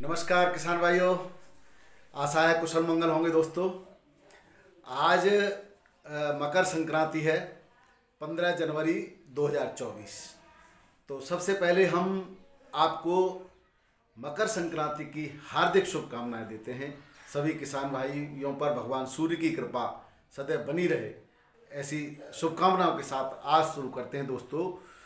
नमस्कार किसान भाइयों, आशा है कुशल मंगल होंगे दोस्तों। आज मकर संक्रांति है, 15 जनवरी 2024। तो सबसे पहले हम आपको मकर संक्रांति की हार्दिक शुभकामनाएं देते हैं। सभी किसान भाइयों पर भगवान सूर्य की कृपा सदैव बनी रहे, ऐसी शुभकामनाओं के साथ आज शुरू करते हैं दोस्तों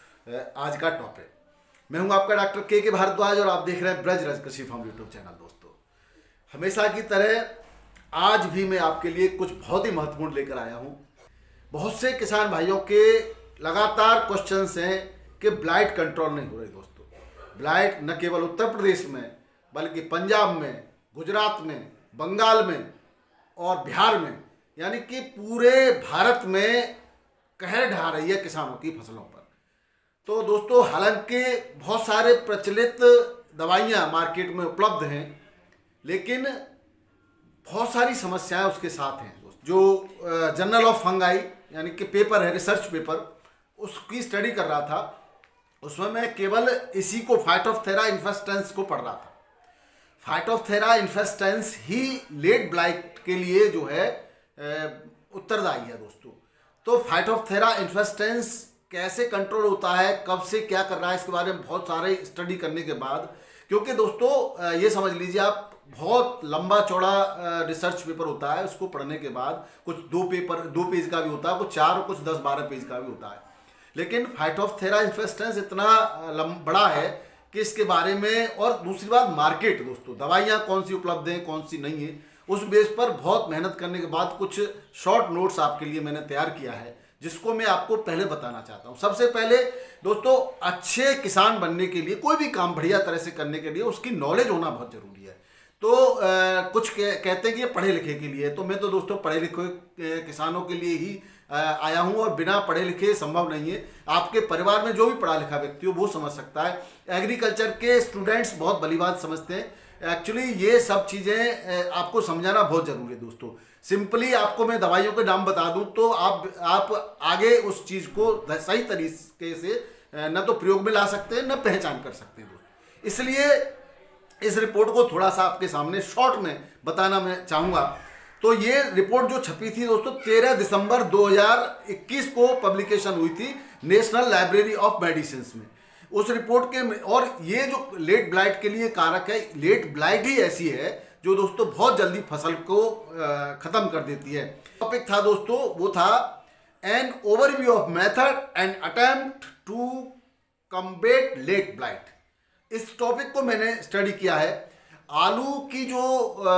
आज का टॉपिक। मैं हूं आपका डॉक्टर के भारद्वाज और आप देख रहे हैं ब्रजराज कृषि फार्म यूट्यूब चैनल। दोस्तों, हमेशा की तरह आज भी मैं आपके लिए कुछ बहुत ही महत्वपूर्ण लेकर आया हूं। बहुत से किसान भाइयों के लगातार क्वेश्चंस हैं कि ब्लाइट कंट्रोल नहीं हो रही। दोस्तों, ब्लाइट न केवल उत्तर प्रदेश में बल्कि पंजाब में, गुजरात में, बंगाल में और बिहार में, यानी कि पूरे भारत में कहर ढा रही है किसानों की फसलों पर। तो दोस्तों, हालांकि बहुत सारे प्रचलित दवाइयाँ मार्केट में उपलब्ध हैं, लेकिन बहुत सारी समस्याएं उसके साथ हैं। दोस्तों, जो जर्नल ऑफ फंगाई यानी कि पेपर है, रिसर्च पेपर, उसकी स्टडी कर रहा था, उसमें मैं केवल इसी को फाइटोप्थेरा इन्फेस्टेंस को पढ़ रहा था। फाइटोप्थेरा इन्फेस्टेंस ही लेट ब्लाइट के लिए जो है उत्तरदायी है। दोस्तों, तो फाइटोप्थेरा इन्फेस्टेंस कैसे कंट्रोल होता है, कब से क्या कर रहा है, इसके बारे में बहुत सारे स्टडी करने के बाद, क्योंकि दोस्तों ये समझ लीजिए आप, बहुत लंबा चौड़ा रिसर्च पेपर होता है। उसको पढ़ने के बाद कुछ दो पेज का भी होता है, कुछ 4 और कुछ 10-12 पेज का भी होता है। लेकिन फाइटोप्थेरा इन्फेस्टेंस इतना बड़ा है कि इसके बारे में, और दूसरी बात मार्केट, दोस्तों दवाइयाँ कौन सी उपलब्ध हैं कौन सी नहीं है, उस बेस पर बहुत मेहनत करने के बाद कुछ शॉर्ट नोट्स आपके लिए मैंने तैयार किया है, जिसको मैं आपको पहले बताना चाहता हूं। सबसे पहले दोस्तों, अच्छे किसान बनने के लिए, कोई भी काम बढ़िया तरह से करने के लिए उसकी नॉलेज होना बहुत जरूरी है। तो कुछ कहते हैं कि ये पढ़े लिखे के लिए, तो मैं तो दोस्तों पढ़े लिखे किसानों के लिए ही आया हूं, और बिना पढ़े लिखे संभव नहीं है। आपके परिवार में जो भी पढ़ा लिखा व्यक्ति हो वो समझ सकता है। एग्रीकल्चर के स्टूडेंट्स बहुत भली बात समझते हैं। एक्चुअली ये सब चीज़ें आपको समझाना बहुत जरूरी है। दोस्तों, सिंपली आपको मैं दवाइयों के नाम बता दूं तो आप आगे उस चीज़ को सही तरीके से न तो प्रयोग में ला सकते हैं, न पहचान कर सकते हैं। दोस्तों, इसलिए इस रिपोर्ट को थोड़ा सा आपके सामने शॉर्ट में बताना मैं चाहूँगा। तो ये रिपोर्ट जो छपी थी दोस्तों, 13 दिसंबर 2021 को पब्लिकेशन हुई थी नेशनल लाइब्रेरी ऑफ मेडिसिन में। उस रिपोर्ट के, और ये जो लेट ब्लाइट के लिए कारक है, लेट ब्लाइट ही ऐसी है जो दोस्तों बहुत जल्दी फसल को खत्म कर देती है। टॉपिक था दोस्तों, वो था an overview of method and attempt to combat late blight. इस टॉपिक को मैंने स्टडी किया है। आलू की जो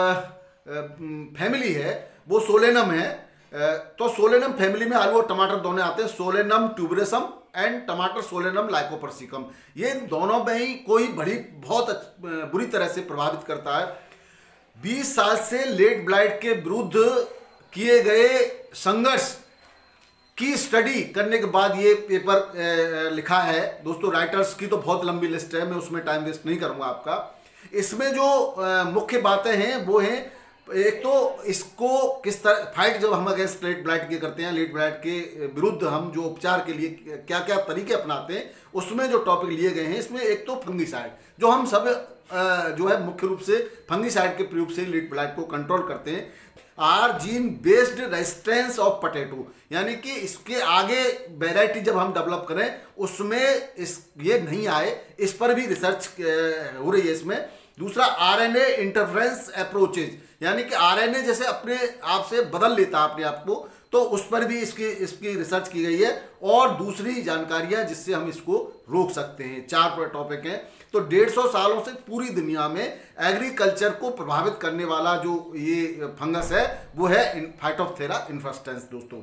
फैमिली है वो सोलेनम है। तो सोलेनम फैमिली में आलू और टमाटर दोनों आते हैं, सोलेनम ट्यूबरेसम एंड टमाटर सोलेनम लाइकोपर्सिकम। ये दोनों में ही कोई बहुत बुरी तरह से प्रभावित करता है। 20 साल से लेट ब्लाइट के विरुद्ध किए गए संघर्ष की स्टडी करने के बाद ये पेपर लिखा है। दोस्तों, राइटर्स की तो बहुत लंबी लिस्ट है, मैं उसमें टाइम वेस्ट नहीं करूंगा आपका। इसमें जो मुख्य बातें हैं वो हैं, एक तो इसको किस तरह फाइट जब हम अगेंस्ट लेट ब्लाइट के करते हैं, लेट ब्लाइट के विरुद्ध हम जो उपचार के लिए क्या क्या तरीके अपनाते हैं, उसमें जो टॉपिक लिए गए हैं, इसमें एक तो फंगिसाइड, जो हम सब जो है मुख्य रूप से फंगिसाइड के प्रयोग से लेट ब्लाइट को कंट्रोल करते हैं। R gene based resistance of potato, यानी कि इसके आगे वेराइटी जब हम डेवलप करें उसमें ये नहीं आए, इस पर भी रिसर्च हो रही है इसमें। दूसरा, आरएनए इंटरफेरेंस अप्रोचेज, यानी कि आरएनए जैसे अपने आप से बदल लेता है अपने आप को, तो उस पर भी इसकी रिसर्च की गई है, और दूसरी जानकारियां जिससे हम इसको रोक सकते हैं। 4 टॉपिक हैं। तो 150 सालों से पूरी दुनिया में एग्रीकल्चर को प्रभावित करने वाला जो ये फंगस है वो है फाइटोप्थेरा इन्फेस्टेंस। दोस्तों,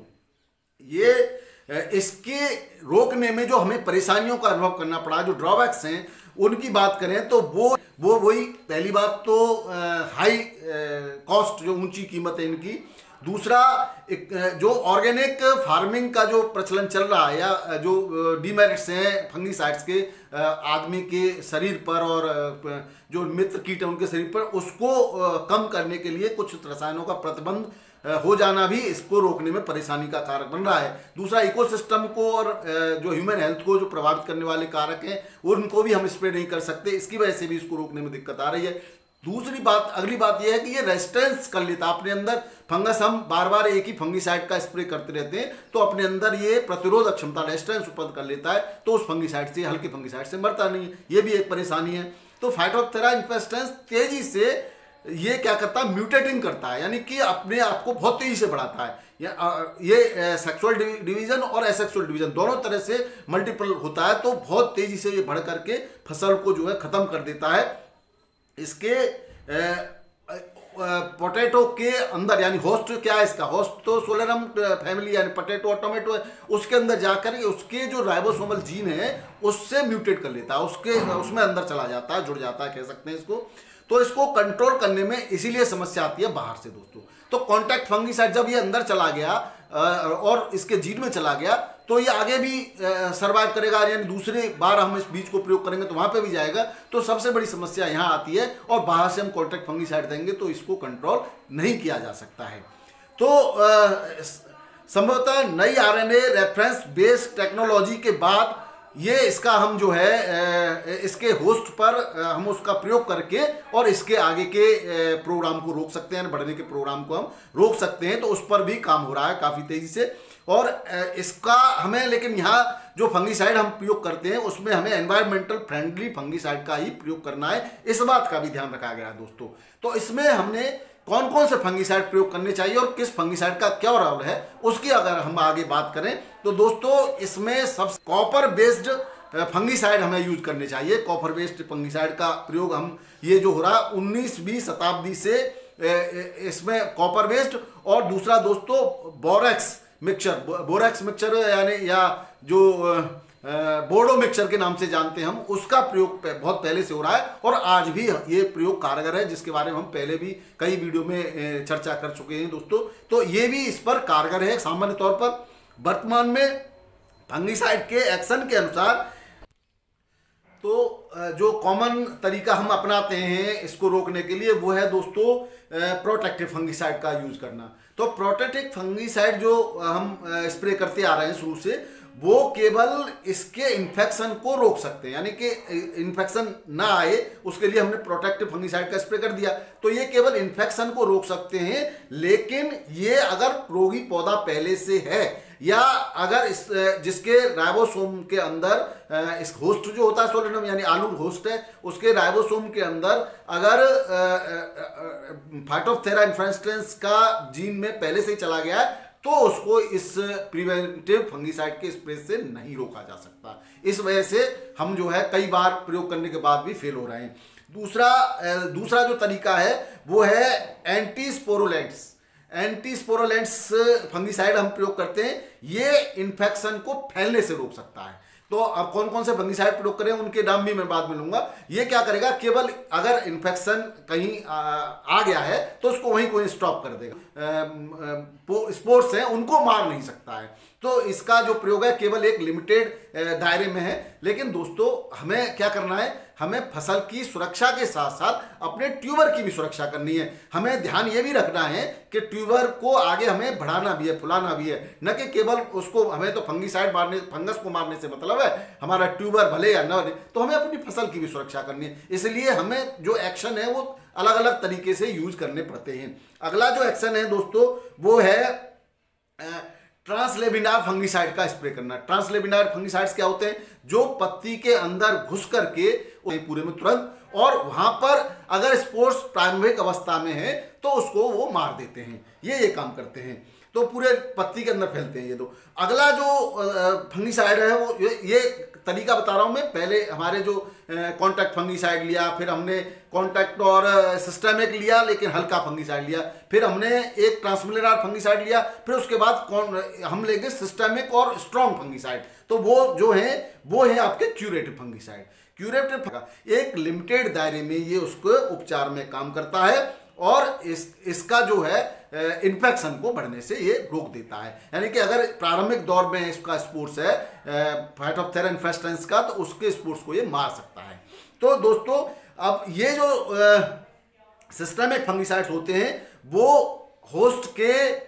ये इसके रोकने में जो हमें परेशानियों का अनुभव करना पड़ा, जो ड्रॉबैक्स हैं, उनकी बात करें तो वो वही, पहली बात तो हाई कॉस्ट, जो ऊंची कीमत है इनकी। दूसरा, जो ऑर्गेनिक फार्मिंग का जो प्रचलन चल रहा है, या जो डीमेरिट्स हैं फंगीसाइड्स के आदमी के शरीर पर और जो मित्र कीट है उनके शरीर पर, उसको कम करने के लिए कुछ रसायनों का प्रतिबंध हो जाना भी इसको रोकने में परेशानी का कारक बन रहा है। दूसरा, इकोसिस्टम को और जो ह्यूमन हेल्थ को जो प्रभावित करने वाले कारक हैं उनको भी हम स्प्रे नहीं कर सकते, इसकी वजह से भी इसको रोकने में दिक्कत आ रही है। दूसरी बात, अगली बात यह है कि ये रेजिस्टेंस कर लेता है अपने अंदर फंगस। हम बार बार एक ही फंगीसाइड का स्प्रे करते रहते हैं तो अपने अंदर ये प्रतिरोधक क्षमता, रेजिस्टेंस उत्पन्न कर लेता है, तो उस फंगीसाइड से, हल्के फंगीसाइड से मरता नहीं है। ये भी एक परेशानी है। तो फाइटोप्थेरा इन्फेस्टेंस तेजी से ये क्या करता है, म्यूटेटिंग करता है, यानी कि अपने आप को बहुत तेजी से बढ़ाता है। ये सेक्सुअल डिवीजन और एसेक्सुअल डिवीजन दोनों तरह से मल्टीपल होता है, तो बहुत तेजी से ये बढ़ करके फसल को जो है खत्म कर देता है। इसके पोटैटो के अंदर, यानी होस्ट क्या है इसका, होस्ट तो सोलेरम फैमिली यानी पोटैटो और टोमेटो है, उसके अंदर जाकर उसके जो राइबोसोमल जीन है उससे म्यूटेट कर लेता है, उसमें अंदर चला जाता है, जुड़ जाता है कह सकते हैं इसको। तो इसको कंट्रोल करने में इसीलिए समस्या आती है बाहर से दोस्तों। तो कॉन्टैक्ट फंगीसाइड जब ये अंदर चला गया और इसके जीन में चला गया तो ये आगे भी सर्वाइव करेगा, यानी दूसरी बार हम इस बीज को प्रयोग करेंगे तो वहां पे भी जाएगा। तो सबसे बड़ी समस्या यहाँ आती है, और बाहर से हम कॉन्टैक्ट फंगीसाइड देंगे तो इसको कंट्रोल नहीं किया जा सकता है। तो संभवतः नई आरएनए रेफरेंस बेस्ड टेक्नोलॉजी के बाद ये इसका हम जो है इसके होस्ट पर हम उसका प्रयोग करके और इसके आगे के प्रोग्राम को रोक सकते हैं, बढ़ने के प्रोग्राम को हम रोक सकते हैं। तो उस पर भी काम हो रहा है काफ़ी तेज़ी से। और इसका हमें, लेकिन यहाँ जो फंगीसाइड हम प्रयोग करते हैं उसमें हमें एनवायरमेंटल फ्रेंडली फंगीसाइड का ही प्रयोग करना है, इस बात का भी ध्यान रखा गया है दोस्तों। तो इसमें हमने कौन कौन से फंगीसाइड प्रयोग करने चाहिए और किस फंगीसाइड का क्या रोल है उसकी अगर हम आगे बात करें तो दोस्तों इसमें सब कॉपर बेस्ड फंगीसाइड हमें यूज करने चाहिए। कॉपर बेस्ड फंगीसाइड का प्रयोग हम ये जो हो रहा है 19वीं शताब्दी से इसमें कॉपर बेस्ड, और दूसरा दोस्तों बोरेक्स मिक्सचर यानी या जो बोर्डो मिक्सचर के नाम से जानते हैं हम, उसका प्रयोग बहुत पहले से हो रहा है और आज भी ये प्रयोग कारगर है, जिसके बारे में हम पहले भी कई वीडियो में चर्चा कर चुके हैं दोस्तों। तो ये भी इस पर कारगर है। सामान्य तौर पर वर्तमान में फंगीसाइड के एक्शन के अनुसार तो जो कॉमन तरीका हम अपनाते हैं इसको रोकने के लिए वो है दोस्तों प्रोटेक्टिव फंगीसाइड का यूज करना। तो प्रोटेक्टिव फंगीसाइड जो हम स्प्रे करते आ रहे हैं शुरू से, वो केवल इसके इन्फेक्शन को रोक सकते हैं, यानी कि इन्फेक्शन ना आए उसके लिए हमने प्रोटेक्टिव फंगीसाइड का स्प्रे कर दिया। तो ये केवल इन्फेक्शन को रोक सकते हैं, लेकिन ये अगर रोगी पौधा पहले से है या अगर इस जिसके राइबोसोम के अंदर इस होस्ट जो होता है सोलेनम यानी आलू होस्ट है, उसके राइबोसोम के अंदर अगर फाइटोप्थेरा इन्फेस्टेंस का जीन में पहले से ही चला गया है तो उसको इस प्रिवेंटिव फंगीसाइड के स्प्रे से नहीं रोका जा सकता। इस वजह से हम जो है कई बार प्रयोग करने के बाद भी फेल हो रहे हैं। दूसरा जो तरीका है वो है एंटीस्पोरुलेंट्स फंगीसाइड हम प्रयोग करते हैं। ये इन्फेक्शन को फैलने से रोक सकता है। तो अब कौन कौन से फंगीसाइड प्रयोग करें उनके नाम भी मैं बाद में लूंगा। ये क्या करेगा, केवल अगर इन्फेक्शन कहीं आ गया है तो उसको वहीं कोई स्टॉप कर देगा। स्पोर्स हैं उनको मार नहीं सकता है। तो इसका जो प्रयोग है केवल एक लिमिटेड दायरे में है। लेकिन दोस्तों हमें क्या करना है, हमें फसल की सुरक्षा के साथ साथ अपने ट्यूबर की भी सुरक्षा करनी है। हमें ध्यान ये भी रखना है कि ट्यूबर को आगे हमें बढ़ाना भी है, फुलाना भी है, न कि केवल उसको। हमें तो फंगस को मारने से मतलब है, हमारा ट्यूबर भले या न भले, तो हमें अपनी फसल की भी सुरक्षा करनी है। इसलिए हमें जो एक्शन है वो अलग अलग तरीके से यूज करने पड़ते हैं। अगला जो एक्शन है दोस्तों वो है ट्रांसलेमिनार फंगीसाइड का स्प्रे करना। ट्रांसलेमिनार फंगीसाइड्स क्या होते हैं, जो पत्ती के अंदर घुस करके पूरे में तुरंत, और वहां पर अगर स्पोर्स प्रारंभिक अवस्था में है तो उसको वो मार देते हैं। ये काम करते हैं, तो पूरे पत्ती के अंदर फैलते हैं ये दो। अगला जो फंगीसाइड है वो ये तरीका बता रहा हूं मैं। पहले हमारे जो कॉन्टैक्ट फंगीसाइड लिया, फिर हमने कॉन्टैक्ट और सिस्टेमिक लिया लेकिन हल्का फंगीसाइड लिया, फिर हमने एक ट्रांसमिलर फंगीसाइड लिया, फिर उसके बाद हम लेंगे सिस्टेमिक और स्ट्रॉन्ग फंगीसाइड। तो वो जो है वो है आपके क्यूरेटिव फंगीसाइड। क्यूरेटिव एक लिमिटेड दायरे में ये उसको उपचार में काम करता है और इसका जो है इन्फेक्शन को बढ़ने से ये रोक देता है। यानी कि अगर प्रारंभिक दौर में इसका स्पोर्स है फाइटोप्थेरा इन्फेस्टेंस का, तो उसके स्पोर्स को ये मार सकता है। तो दोस्तों अब ये जो सिस्टेमिक फंगीसाइड्स होते हैं वो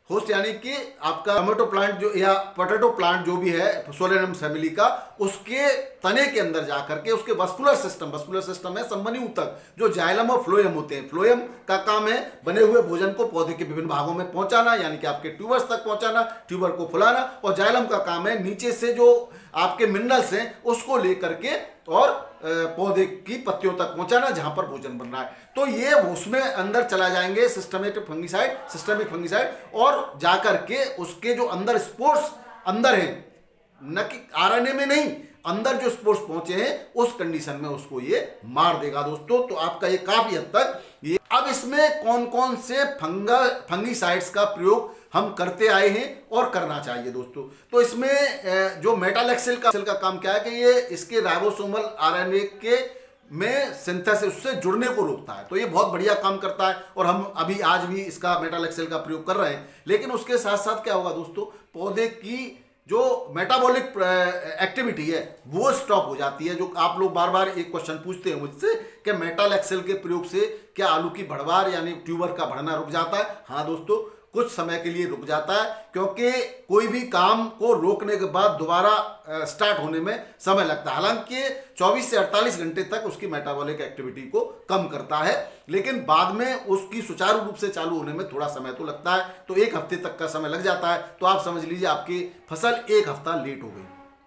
होस्ट यानी कि आपका टोमेटो प्लांट जो या पोटैटो प्लांट जो भी है सोलेनम फैमिली का, उसके तने के अंदर जाकर के उसके वस्कुलर सिस्टम है संवहनी ऊतक जो जाइलम और फ्लोएम होते हैं। फ्लोएम का काम है बने हुए भोजन को पौधे के विभिन्न भागों में पहुंचाना, यानी कि आपके ट्यूबर्स तक पहुंचाना, ट्यूबर को फुलाना, और जाइलम का काम है नीचे से जो आपके मिनरल्स हैं उसको लेकर के और पौधे की पत्तियों तक पहुंचाना जहां पर भोजन बन रहा है। तो ये उसमें अंदर चला जाएंगे सिस्टमिक फंगिसाइड और जाकर के उसके जो अंदर स्पोर्स अंदर है, न कि आरएनए में नहीं, अंदर जो स्पोर्स पहुंचे हैं उस कंडीशन में उसको ये मार देगा दोस्तों। तो आपका ये काफी हद तक ये। अब इसमें कौन कौन से फंगिसाइड्स का प्रयोग हम करते आए हैं और करना चाहिए दोस्तों। तो इसमें जो मेटालेक्सिल का काम क्या है कि ये इसके राइबोसोमल आरएनए के में सिंथेसिस उससे जुड़ने को रोकता है। तो ये बहुत बढ़िया काम करता है और हम अभी आज भी इसका मेटालेक्सिल का प्रयोग कर रहे हैं। लेकिन उसके साथ साथ क्या होगा दोस्तों, पौधे की जो मेटाबॉलिक एक्टिविटी है वो स्टॉप हो जाती है। जो आप लोग बार बार एक क्वेश्चन पूछते हैं मुझसे कि मेटालेक्सिल के प्रयोग से क्या आलू की बढ़वार यानी ट्यूबर का बढ़ना रुक जाता है? हाँ दोस्तों, कुछ समय के लिए रुक जाता है, क्योंकि कोई भी काम को रोकने के बाद दोबारा स्टार्ट होने में समय लगता है। हालांकि 24 से 48 घंटे तक उसकी मेटाबॉलिक एक्टिविटी को कम करता है, लेकिन बाद में उसकी सुचारू रूप से चालू होने में थोड़ा समय तो लगता है। तो 1 हफ्ते तक का समय लग जाता है। तो आप समझ लीजिए आपकी फसल 1 हफ्ता लेट हो गई।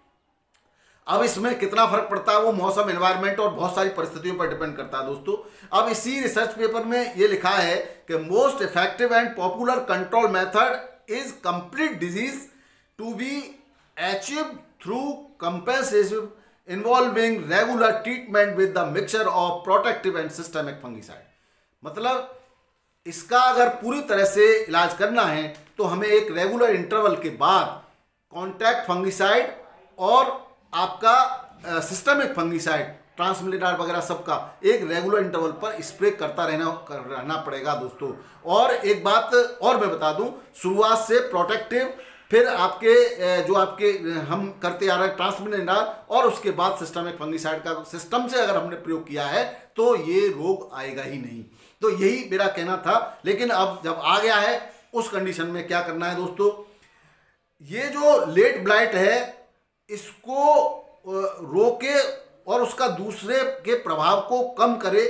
अब इसमें कितना फर्क पड़ता है वो मौसम, एनवायरनमेंट और बहुत सारी परिस्थितियों पर डिपेंड करता है दोस्तों। अब इसी रिसर्च पेपर में ये लिखा है कि most effective and popular control method is complete disease to be achieved through compensation involving regular treatment with the mixture of protective and systemic fungicide. मतलब इसका अगर पूरी तरह से इलाज करना है तो हमें एक रेगुलर इंटरवल के बाद कॉन्टैक्ट फंगिसाइड और आपका सिस्टमिक फंगिसाइड ट्रांसमिलिटार वगैरह सबका एक रेगुलर इंटरवल पर स्प्रे करता रहना पड़ेगा दोस्तों। और एक बात और मैं बता दूं, शुरुआत से प्रोटेक्टिव, फिर आपके जो आपके हम करते आ रहे हैं ट्रांसमिलिटार, और उसके बाद सिस्टमिक फंगिसाइड का सिस्टम से अगर हमने प्रयोग किया है तो ये रोग आएगा ही नहीं। तो यही मेरा कहना था। लेकिन अब जब आ गया है उस कंडीशन में क्या करना है दोस्तों, ये जो लेट ब्लाइट है इसको रोके और उसका दूसरे के प्रभाव को कम करे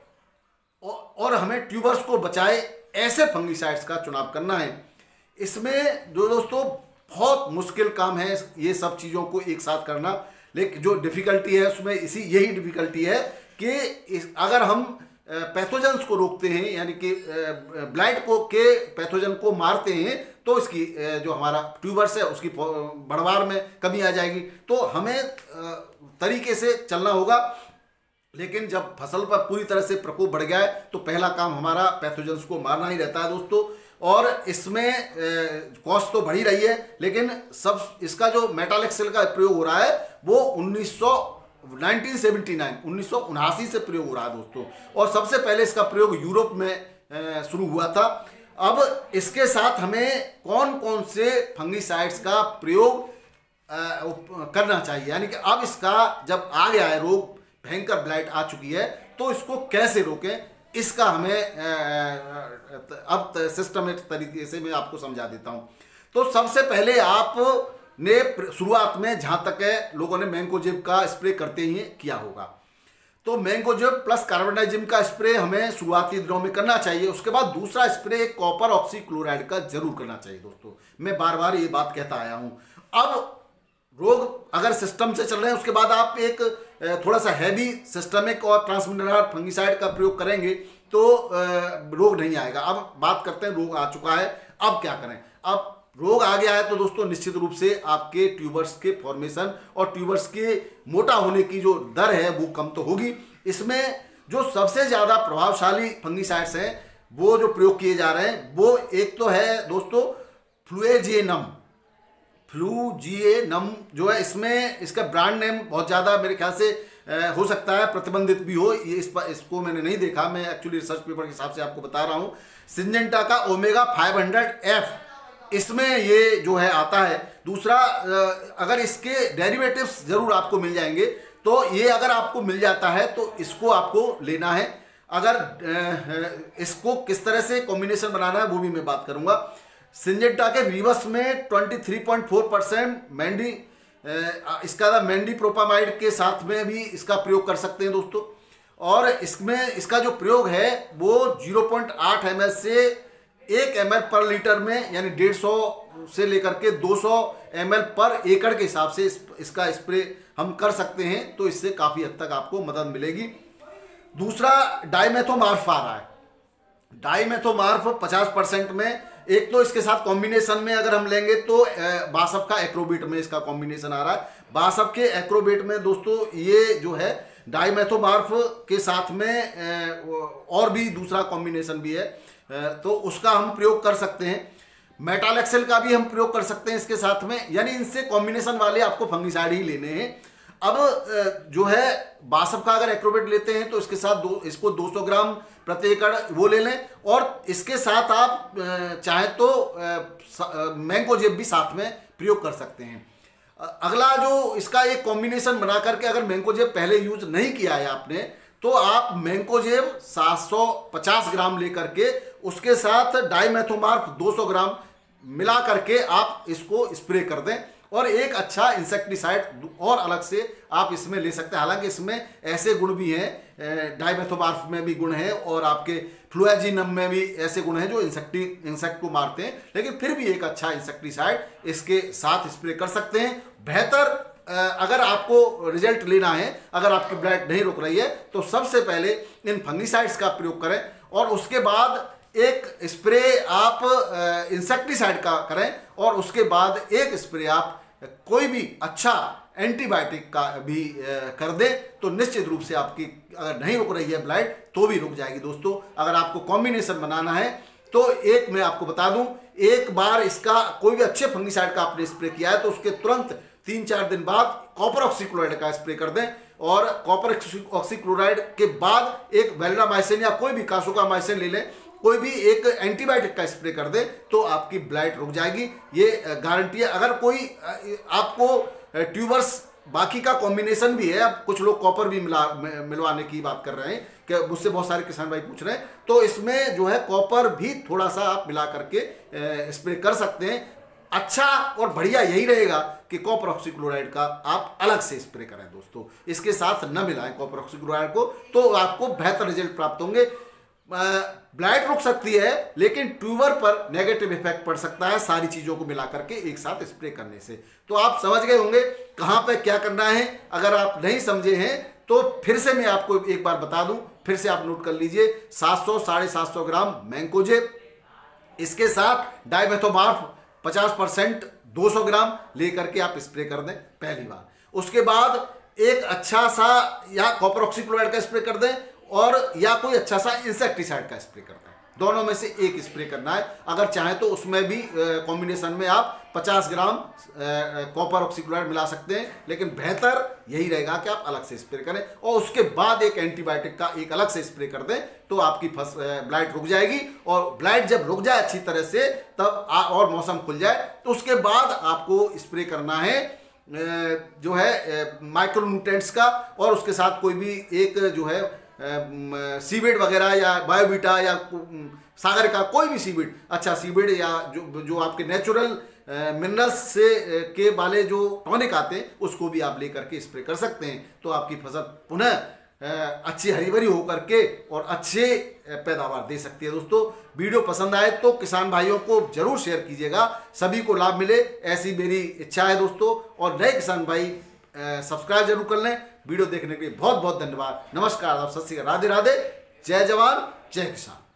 और हमें ट्यूबर्स को बचाए, ऐसे फंगिसाइड्स का चुनाव करना है। इसमें जो दोस्तों बहुत मुश्किल काम है ये सब चीज़ों को एक साथ करना। लेकिन जो डिफिकल्टी है उसमें यही डिफिकल्टी है कि अगर हम पैथोजेंस को रोकते हैं, यानी कि ब्लाइट के पैथोजन को मारते हैं, तो इसकी जो हमारा ट्यूबर्स है उसकी बढ़वार में कमी आ जाएगी। तो हमें तरीके से चलना होगा। लेकिन जब फसल पर पूरी तरह से प्रकोप बढ़ गया है तो पहला काम हमारा पैथोजेंस को मारना ही रहता है दोस्तों। और इसमें कॉस्ट तो बढ़ी रही है, लेकिन सब इसका जो मेटालेक्सिल का प्रयोग हो रहा है वो 1979 से प्रयोग हो रहा है दोस्तों। और सबसे पहले इसका प्रयोग यूरोप में शुरू हुआ था। अब इसके साथ हमें कौन कौन से फंगिसाइड्स का प्रयोग करना चाहिए, यानी कि अब इसका जब आ गया है रोग, भयंकर ब्लाइट आ चुकी है, तो इसको कैसे रोकें, इसका हमें अब सिस्टमेटिक तरीके से मैं आपको समझा देता हूं। तो सबसे पहले आपने शुरुआत में जहां तक है लोगों ने मैंकोजेब का स्प्रे करते ही किया होगा, तो मैंकोजेब प्लस कार्बोनाइजिम का स्प्रे हमें शुरुआती दिनों में करना चाहिए। उसके बाद दूसरा स्प्रे कॉपर ऑक्सीक्लोराइड का जरूर करना चाहिए दोस्तों। मैं बार बार ये बात कहता आया हूं। अब रोग अगर सिस्टम से चल रहे हैं उसके बाद आप एक थोड़ा सा हैवी सिस्टमिक और ट्रांसमिलिटार फंगिसाइड का प्रयोग करेंगे तो रोग नहीं आएगा। अब बात करते हैं रोग आ चुका है, अब क्या करें। अब रोग आ गया है तो दोस्तों निश्चित रूप से आपके ट्यूबर्स के फॉर्मेशन और ट्यूबर्स के मोटा होने की जो दर है वो कम तो होगी। इसमें जो सबसे ज़्यादा प्रभावशाली फंगिसाइड्स हैं वो जो प्रयोग किए जा रहे हैं वो एक तो है दोस्तों फ्लूएजिएनम जो है, इसमें इसका ब्रांड नेम बहुत ज़्यादा मेरे ख्याल से हो सकता है प्रतिबंधित भी हो, ये इसको मैंने नहीं देखा, मैं एक्चुअली रिसर्च पेपर के हिसाब से आपको बता रहा हूँ। सिंजेंटा का ओमेगा 500F इसमें ये जो है आता है। दूसरा अगर इसके डेरिवेटिव्स जरूर आपको मिल जाएंगे, तो ये अगर आपको मिल जाता है तो इसको आपको लेना है। अगर इसको किस तरह से कॉम्बिनेशन बनाना है वो भी मैं बात करूंगा। सिंजेंटा के रिवर्स में 23.4% मैंडी, इसका मैंडी प्रोपामाइड के साथ में भी इसका प्रयोग कर सकते हैं दोस्तों। और इसमें इसका जो प्रयोग है वो 0.8 ml से 1 ml पर लीटर में, यानी 150 से लेकर के 200 ml पर एकड़ के हिसाब से इसका स्प्रे हम कर सकते हैं। तो इससे काफ़ी हद तक आपको मदद मिलेगी। दूसरा डाइमेथोमार्फ आ रहा है। डाइमेथोमार्फ 50% में, एक तो इसके साथ कॉम्बिनेशन में अगर हम लेंगे तो बासफ का एक्रोबिट में इसका कॉम्बिनेशन आ रहा है। बासफ के एक्रोबिट में दोस्तों ये जो है डाइमेथोमार्फ के साथ में और भी दूसरा कॉम्बिनेशन भी है, तो उसका हम प्रयोग कर सकते हैं। मेटालेक्सेल का भी हम प्रयोग कर सकते हैं इसके साथ में, यानी इनसे कॉम्बिनेशन वाले आपको फंगिसाइड ही लेने हैं। अब जो है बासफ का अगर एक्रोबिट लेते हैं तो इसके साथ इसको 200 ग्राम प्रति एकड़ वो ले लें, और इसके साथ आप चाहे तो मैंकोजेब भी साथ में प्रयोग कर सकते हैं। अगला जो इसका एक कॉम्बिनेशन बना करके, अगर मैंकोजेब पहले यूज नहीं किया है आपने, तो आप मैंकोजेब 750 ग्राम लेकर के उसके साथ डाइमेथोमार्फ 200 ग्राम मिला करके आप इसको स्प्रे कर दें, और एक अच्छा इंसेक्टिसाइड और अलग से आप इसमें ले सकते हैं। हालांकि इसमें ऐसे गुण भी हैं, डाइमेथोमार्फ में भी गुण हैं और आपके फ्लुएजिनम में भी ऐसे गुण हैं जो इंसेक्ट को मारते हैं, लेकिन फिर भी एक अच्छा इंसेक्टिसाइड इसके साथ स्प्रे कर सकते हैं। बेहतर अगर आपको रिजल्ट लेना है, अगर आपकी ब्लाइट नहीं रुक रही है, तो सबसे पहले इन फंगिसाइड्स का प्रयोग करें, और उसके बाद एक स्प्रे आप इंसेक्टिसाइड का करें, और उसके बाद एक स्प्रे आप कोई भी अच्छा एंटीबायोटिक का भी कर दे, तो निश्चित रूप से आपकी अगर नहीं रुक रही है ब्लाइट तो भी रुक जाएगी दोस्तों। अगर आपको कॉम्बिनेशन बनाना है तो एक मैं आपको बता दूं, एक बार इसका कोई भी अच्छे फंगिसाइड का आपने स्प्रे किया है तो उसके तुरंत 3-4 दिन बाद कॉपर ऑक्सीक्लोराइड का स्प्रे कर दें, और कॉपर ऑक्सीक्लोराइड के बाद एक वेल्डामाइसिन या कोई भी कासुकामाइसिन ले लें, कोई भी एक एंटीबायोटिक का स्प्रे कर दे, तो आपकी ब्लाइट रुक जाएगी, ये गारंटी है। अगर कोई आपको ट्यूबर्स बाकी का कॉम्बिनेशन भी है, अब कुछ लोग कॉपर भी मिलवाने की बात कर रहे हैं, कि मुझसे बहुत सारे किसान भाई पूछ रहे हैं, तो इसमें जो है कॉपर भी थोड़ा सा आप मिला करके स्प्रे कर सकते हैं। अच्छा और बढ़िया यही रहेगा कि कॉपर ऑक्सीक्लोराइड का आप अलग से स्प्रे करें दोस्तों, इसके साथ न मिलाएं कॉपर ऑक्सीक्लोराइड को, तो आपको बेहतर रिजल्ट प्राप्त होंगे। ब्लाइट रुक सकती है, लेकिन ट्यूबर पर नेगेटिव इफेक्ट पड़ सकता है सारी चीजों को मिला करके एक साथ स्प्रे करने से। तो आप समझ गए होंगे कहां पे क्या करना है। अगर आप नहीं समझे हैं तो फिर से मैं आपको एक बार बता दूं, फिर से आप नोट कर लीजिए। 700-750 ग्राम मैंकोजेब, इसके साथ डाइमेथोमार्फ 50% 200 ग्राम लेकर के आप स्प्रे कर दें पहली बार। उसके बाद एक अच्छा सा या कॉपर ऑक्सीक्लोराइड का स्प्रे कर दें, और या कोई अच्छा सा इंसेक्टिसाइड का स्प्रे करना है, दोनों में से एक स्प्रे करना है। अगर चाहें तो उसमें भी कॉम्बिनेशन में आप 50 ग्राम कॉपर ऑक्सीक्लोराइड मिला सकते हैं, लेकिन बेहतर यही रहेगा कि आप अलग से स्प्रे करें, और उसके बाद एक एंटीबायोटिक का एक अलग से स्प्रे कर दें, तो आपकी ब्लाइट रुक जाएगी। और ब्लाइट जब रुक जाए अच्छी तरह से, तब और मौसम खुल जाए, तो उसके बाद आपको स्प्रे करना है जो है माइक्रोन्यूट्रिएंट्स का, और उसके साथ कोई भी एक जो है सीवेड वगैरह या बायोवीटा या सागर का कोई भी सीवेड, अच्छा सीवेड, या जो आपके नेचुरल मिनरल्स से के वाले जो टॉनिक आते हैं, उसको भी आप लेकर के स्प्रे कर सकते हैं। तो आपकी फसल पुनः अच्छी हरी भरी होकर के और अच्छे पैदावार दे सकती है दोस्तों। वीडियो पसंद आए तो किसान भाइयों को जरूर शेयर कीजिएगा, सभी को लाभ मिले, ऐसी मेरी इच्छा है दोस्तों। और नए किसान भाई सब्सक्राइब जरूर कर लें। वीडियो देखने के लिए बहुत बहुत धन्यवाद। नमस्कार, आप सत श्री अकाल, राधे राधे, जय जवान जय किसान।